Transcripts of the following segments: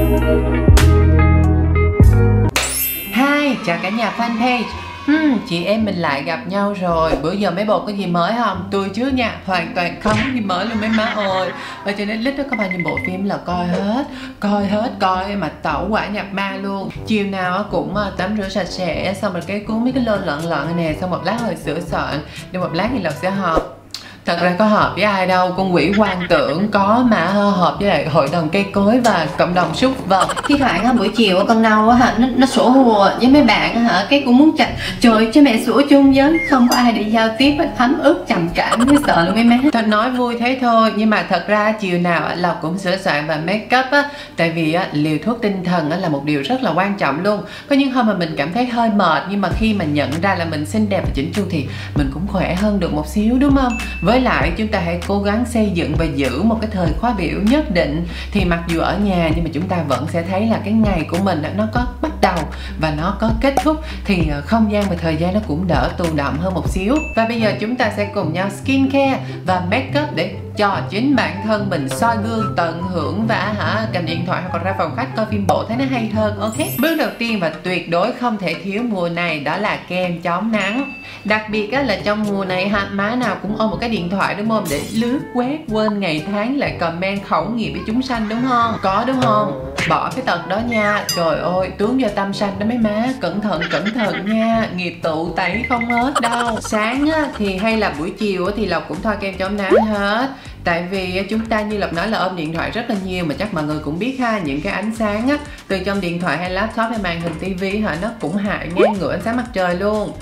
Hi, chào cả nhà fanpage. Chị em mình lại gặp nhau rồi. Bữa giờ mấy bộ có gì mới không? Tôi chứ nha, hoàn toàn không có gì mới luôn mấy má ơi. Và trên Netflix đó có bao nhiêu bộ phim là coi mà tẩu quả nhập ma luôn. Chiều nào cũng tắm rửa sạch sẽ, xong rồi cái cuốn mấy cái lơn lận này nè, xong một lát rồi sửa soạn, để một lát thì Lộc sẽ họp. Thật ra có họp với ai đâu, con quỷ quan tưởng có mà họp với lại hội đồng cây cối và cộng đồng súc vật. Thi thoảng buổi chiều con Nâu nó sủa hùa với mấy bạn cái cũng muốn chặt trời cho mẹ sủa chung với, không có ai để giao tiếp, ấm ức trầm cảm với sợ luôn mấy má. Thật nói vui thế thôi, nhưng mà thật ra chiều nào Lộc cũng sửa soạn và make up á, tại vì liều thuốc tinh thần là một điều rất là quan trọng luôn. Có những hôm mà mình cảm thấy hơi mệt, nhưng mà khi mà nhận ra là mình xinh đẹp và chỉnh chu thì mình cũng khỏe hơn được một xíu, đúng không? Với lại chúng ta hãy cố gắng xây dựng và giữ một cái thời khóa biểu nhất định, thì mặc dù ở nhà nhưng mà chúng ta vẫn sẽ thấy là cái ngày của mình nó có bắt đầu và nó có kết thúc, thì không gian và thời gian nó cũng đỡ tù động hơn một xíu. Và bây giờ chúng ta sẽ cùng nhau skincare và make up để cho chính bản thân mình soi gương, tận hưởng và cầm điện thoại hoặc ra phòng khách coi phim bộ thấy nó hay hơn. Ok, bước đầu tiên và tuyệt đối không thể thiếu mùa này đó là kem chống nắng. Đặc biệt là trong mùa này má nào cũng ôm một cái điện thoại đúng không, để lướt quét quên ngày tháng lại comment khẩu nghiệp với chúng sanh, đúng không? Có đúng không? Bỏ cái tật đó nha. Trời ơi, tướng vô tâm sanh đó mấy má, cẩn thận nha, nghiệp tụ tẩy không hết đâu. Sáng thì hay là buổi chiều thì Lộc cũng thoa kem chống nắng hết. Tại vì chúng ta như Lộc nói là ôm điện thoại rất là nhiều, mà chắc mọi người cũng biết những cái ánh sáng từ trong điện thoại hay laptop hay màn hình tivi nó cũng hại ngang ngửa ánh sáng mặt trời luôn.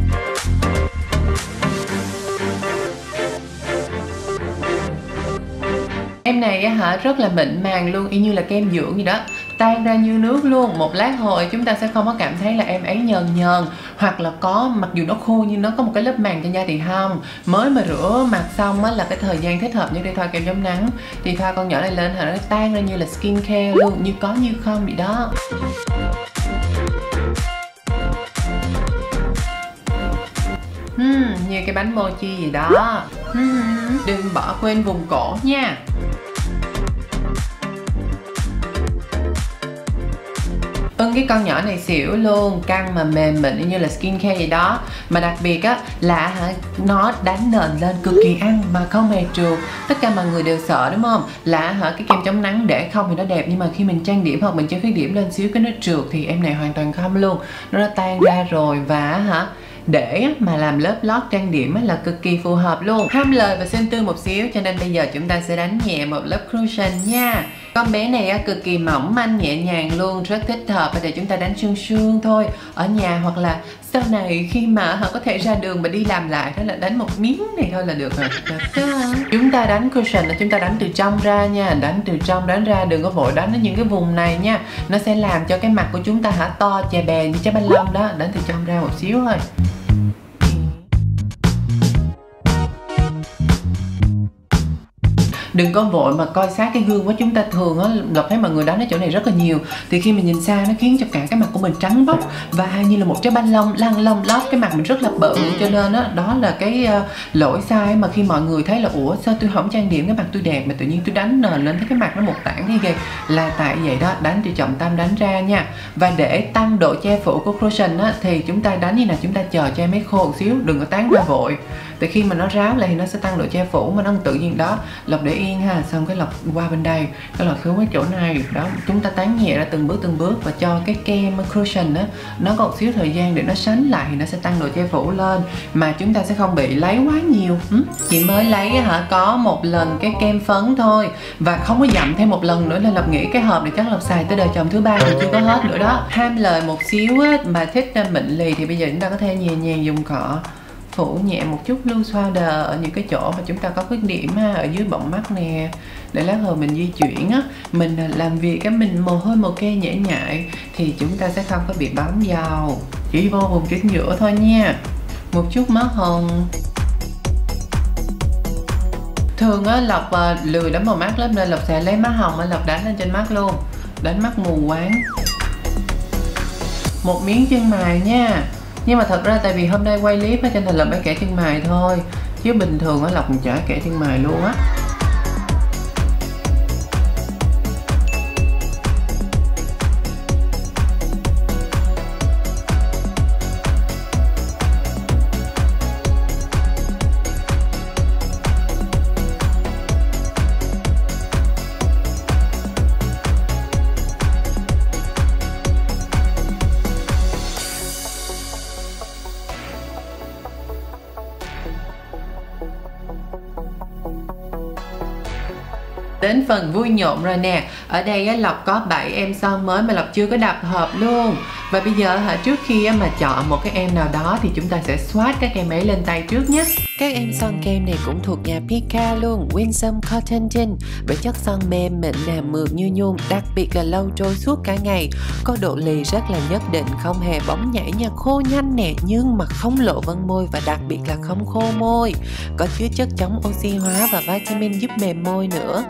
Em này rất là mịn màng luôn, y như là kem dưỡng gì đó, tan ra như nước luôn. Một lát hồi chúng ta sẽ không có cảm thấy là em ấy nhờn, hoặc là có, mặc dù nó khô nhưng nó có một cái lớp màng trên da thì không. Mới mà rửa mặt xong là cái thời gian thích hợp như để thoa kem chống nắng, thì thoa con nhỏ này lên nó tan ra như là skincare luôn, như có như không vậy đó. Như cái bánh mochi gì đó. Đừng bỏ quên vùng cổ nha. Cái con nhỏ này xỉu luôn, căng mà mềm mịn như là skincare vậy đó. Mà đặc biệt là nó đánh nền lên cực kỳ ăn mà không hề trượt. Tất cả mọi người đều sợ đúng không, là cái kem chống nắng để không thì nó đẹp, nhưng mà khi mình trang điểm hoặc mình chơi khuyết điểm lên xíu cái nó trượt, thì em này hoàn toàn không luôn. Nó đã tan ra rồi, và để mà làm lớp lót trang điểm là cực kỳ phù hợp luôn. Ham lời và xinh tươi một xíu, cho nên bây giờ chúng ta sẽ đánh nhẹ một lớp cushion nha. Con bé này cực kỳ mỏng manh nhẹ nhàng luôn, rất thích hợp để chúng ta đánh sương thôi ở nhà, hoặc là sau này khi mà có thể ra đường mà đi làm lại, đó là đánh một miếng này thôi là được rồi. Chúng ta đánh cushion là chúng ta đánh từ trong ra nha, đánh từ trong đánh ra, đừng có vội đánh ở những cái vùng này nha, nó sẽ làm cho cái mặt của chúng ta to chè bè như trái banh lông đó. Đánh từ trong ra một xíu thôi. Đừng có vội mà coi sát cái gương của chúng ta. Thường Lộc thấy mọi người đánh ở chỗ này rất là nhiều, thì khi mình nhìn xa nó khiến cho cả cái mặt của mình trắng bóc và như là một trái banh lông lăn lông lót, cái mặt mình rất là bự. Cho nên đó là cái lỗi sai mà khi mọi người thấy là ủa sao tôi không trang điểm, cái mặt tôi đẹp mà tự nhiên tôi đánh nền lên thấy cái mặt nó một tảng đi ghê, là tại vậy đó. Đánh từ trọng tâm đánh ra nha. Và để tăng độ che phủ của cushion thì chúng ta đánh như nào, chúng ta chờ cho em ấy khô một xíu, đừng có tán ra vội. Tại khi mà nó ráo lại thì nó sẽ tăng độ che phủ, mà nó tự nhiên đó. Lộc để yên xong cái Lộc qua bên đây, cái Lộc xuống cái chỗ này đó, chúng ta tán nhẹ ra từng bước, và cho cái kem cushion nó có một xíu thời gian để nó sánh lại, thì nó sẽ tăng độ che phủ lên, mà chúng ta sẽ không bị lấy quá nhiều. Chị mới lấy có một lần cái kem phấn thôi, và không có dặm thêm một lần nữa, nên Lộc nghĩ cái hộp này chắc Lộc xài tới đời chồng thứ 3 thì chưa có hết nữa đó. Ham lời một xíu mà thích mịn lì thì bây giờ chúng ta có thể nhẹ nhàng dùng cọ phủ nhẹ một chút lưu powder ở những cái chỗ mà chúng ta có khuyết điểm ở dưới bọng mắt nè, để lát hồi mình di chuyển mình làm việc mình mồ hôi mồ kê nhễ nhại thì chúng ta sẽ không có bị bám dầu. Chỉ vô vùng chính giữa thôi nha. Một chút má hồng. Thường Lộc lười đánh vào mắt lắm, nên Lộc sẽ lấy má hồng Lộc đánh lên trên mắt luôn, đánh mắt mù quáng. Một miếng chân mày nha. Nhưng mà thật ra tại vì hôm nay quay clip cho nên là mới kẻ chân mày thôi, chứ bình thường Lộc còn chả kẻ chân mày luôn á. đến phần vui nhộn rồi nè. Ở đây á, Lộc có 7 em son mới mà Lộc chưa có đập hộp luôn. Và bây giờ trước khi mà chọn một cái em nào đó thì chúng ta sẽ swatch các em ấy lên tay trước nhé. Các em son kem này cũng thuộc nhà Pika luôn, Winsome Cotton Gin, với chất son mềm mịn nè, mượt như nhung, đặc biệt là lâu trôi suốt cả ngày, có độ lì rất là nhất định, không hề bóng nhảy nha, khô nhanh nè nhưng mà không lộ vân môi và đặc biệt là không khô môi, có chứa chất chống oxy hóa và vitamin giúp mềm môi nữa.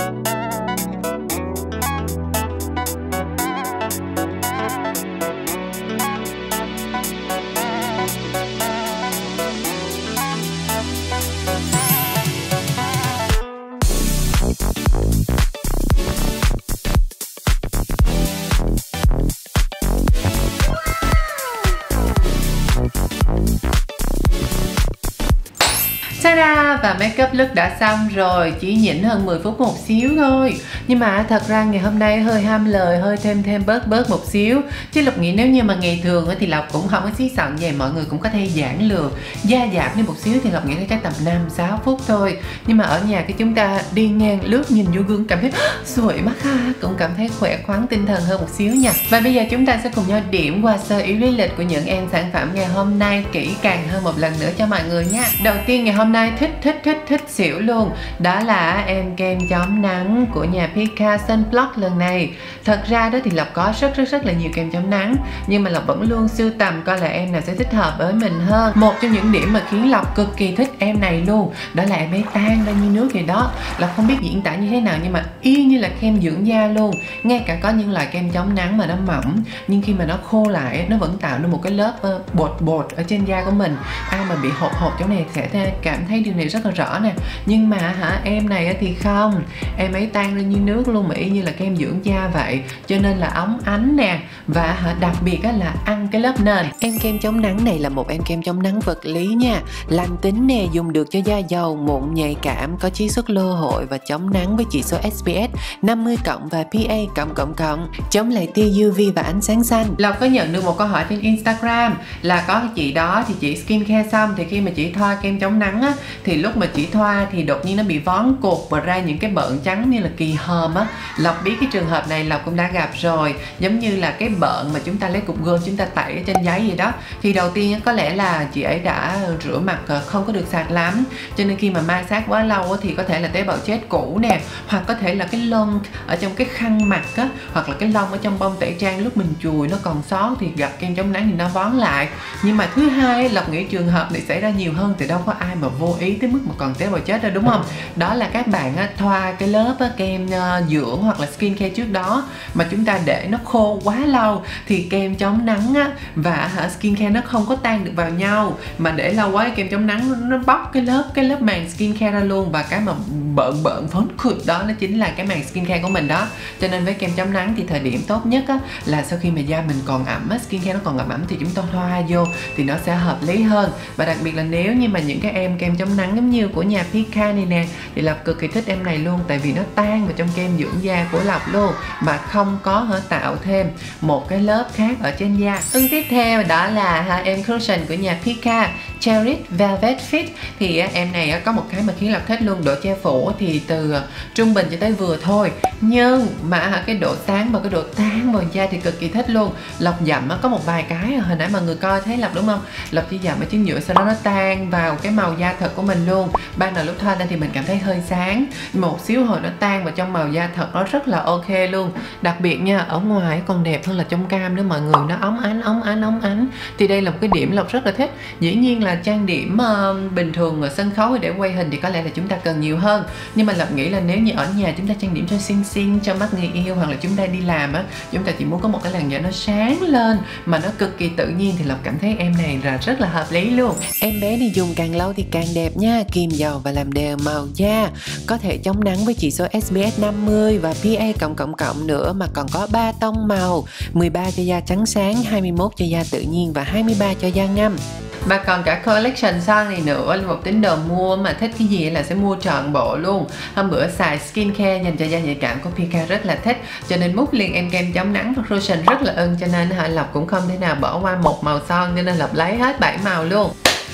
Ta-da! Và make up look đã xong rồi, chỉ nhỉnh hơn 10 phút một xíu thôi. Nhưng mà thật ra ngày hôm nay hơi ham lời, hơi thêm bớt một xíu. Chứ Lộc nghĩ nếu như mà ngày thường thì Lộc cũng không có xí xận vậy, mọi người cũng có thể giãn lược, gia giảm đi một xíu thì Lộc nghĩ cái tầm 5-6 phút thôi. Nhưng mà ở nhà cái chúng ta đi ngang lướt nhìn vô gương cảm thấy sủi mắt ha, cũng cảm thấy khỏe khoắn tinh thần hơn một xíu nha. Và bây giờ chúng ta sẽ cùng nhau điểm qua sơ yếu lý lịch của những em sản phẩm ngày hôm nay kỹ càng hơn một lần nữa cho mọi người nha. Đầu tiên ngày hôm nay thích xỉu luôn, đó là em kem chống nắng của nhà Pika Sunblock lần này. Thật ra đó thì Lộc có rất là nhiều kem chống nắng, nhưng mà Lộc vẫn luôn sưu tầm coi là em nào sẽ thích hợp với mình hơn. Một trong những điểm mà khiến Lộc cực kỳ thích em này luôn, đó là em ấy tan ra như nước vậy đó. Lộc không biết diễn tả như thế nào nhưng mà y như là kem dưỡng da luôn. Ngay cả có những loại kem chống nắng mà nó mỏng, nhưng khi mà nó khô lại nó vẫn tạo nên một cái lớp bột ở trên da của mình. Ai mà bị hột chỗ này sẽ cảm thấy điều này rất là rõ nè. Nhưng mà em này thì không, em ấy tan ra như nước luôn, mà y như là kem dưỡng da vậy, cho nên là óng ánh nè. Và đặc biệt là ăn cái lớp nền. Em kem chống nắng này là một em kem chống nắng vật lý nha, lành tính nè, dùng được cho da dầu, mụn, nhạy cảm, có chiết xuất lô hội và chống nắng với chỉ số SPF 50+ và PA++, chống lại tia UV và ánh sáng xanh. Lộc có nhận được một câu hỏi trên Instagram là có chị đó thì chị skincare xong thì khi mà chị thoa kem chống nắng á, thì lúc mà chị thoa thì đột nhiên nó bị vón cột và ra những cái bợn trắng như là kỳ hờm á. Lộc biết cái trường hợp này Lộc cũng đã gặp rồi, giống như là cái bợn mà chúng ta lấy cục gôm chúng ta tẩy ở trên giấy gì đó. Thì đầu tiên có lẽ là chị ấy đã rửa mặt không có được sạch lắm, cho nên khi mà ma sát quá lâu thì có thể là tế bào chết cũ nè, hoặc có thể là cái lông ở trong cái khăn mặt á, hoặc là cái lông ở trong bông tẩy trang lúc mình chùi nó còn sót thì gặp kem chống nắng thì nó vón lại. Nhưng mà thứ hai, Lộc nghĩ trường hợp này xảy ra nhiều hơn thì đâu có ai mà vô ý tới mức mà còn tế bào chết đâu, đúng không? Đó là các bạn thoa cái lớp kem dưỡng hoặc là skincare trước đó mà chúng ta để nó khô quá lâu thì kem chống nắng và skincare nó không có tan được vào nhau, mà để lâu quá kem chống nắng nó bóc cái lớp màng skincare ra luôn, và cái mà bợn phấn khụt đó nó chính là cái màng skincare của mình đó. Cho nên với kem chống nắng thì thời điểm tốt nhất là sau khi mà da mình còn ẩm, skincare nó còn ẩm thì chúng ta thoa vô thì nó sẽ hợp lý hơn. Và đặc biệt là nếu như mà những cái em kem chống nắng giống như của nhà Pika này nè thì Lộc cực kỳ thích em này luôn, tại vì nó tan vào trong kem dưỡng da của Lộc luôn mà không có tạo thêm một cái lớp khác ở trên da. Tiếp theo đó là em cushion của nhà Pika Cherish Velvet Fit. Thì em này có một cái mà khiến Lộc thích luôn, độ che phủ thì từ trung bình cho tới vừa thôi, nhưng mà cái độ sáng và cái độ tan vào da thì cực kỳ thích luôn. Lộc dặm có một vài cái hồi nãy mọi người coi thấy Lộc đúng không? Lộc chỉ dặm ở chân nhựa, sau đó nó tan vào cái màu da thật của mình luôn. Ban đầu lúc thoa lên thì mình cảm thấy hơi sáng, một xíu hồi nó tan vào trong màu da thật, nó rất là ok luôn. Đặc biệt nha, ở ngoài còn đẹp hơn là trong cam nữa mọi người, nó óng ánh. Thì đây là một cái điểm Lộc rất là thích. Dĩ nhiên là trang điểm bình thường ở sân khấu để quay hình thì có lẽ là chúng ta cần nhiều hơn, nhưng mà Lộc nghĩ là nếu như ở nhà chúng ta trang điểm cho xinh cho mắt người yêu, hoặc là chúng ta đi làm chúng ta chỉ muốn có một cái làn da nó sáng lên mà nó cực kỳ tự nhiên thì Lộc cảm thấy em này là rất là hợp lý luôn. Em bé này dùng càng lâu thì càng đẹp nha, kiềm dầu và làm đều màu da, có thể chống nắng với chỉ số SPF 50 và PA++ nữa, mà còn có 3 tông màu, 13 cho da trắng sáng, 21 cho da tự nhiên và 23 cho da ngâm. Và còn cả collection son này nữa, là một tín đồ mua mà thích cái gì là sẽ mua trọn bộ luôn. Hôm bữa xài skincare dành cho da nhạy cảm của Pika rất là thích, cho nên múc liền em kem chống nắng và cushion rất là ưng, cho nên Lộc cũng không thể nào bỏ qua một màu son, cho nên Lộc lấy hết 7 màu luôn.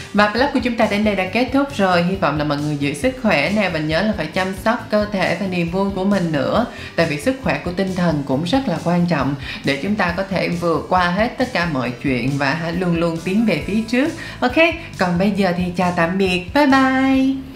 Và vlog của chúng ta đến đây đã kết thúc rồi. Hy vọng là mọi người giữ sức khỏe nè, và nhớ là phải chăm sóc cơ thể và niềm vui của mình nữa. Tại vì sức khỏe của tinh thần cũng rất là quan trọng để chúng ta có thể vượt qua hết tất cả mọi chuyện và luôn luôn tiến về phía trước. Ok, còn bây giờ thì chào tạm biệt, bye bye.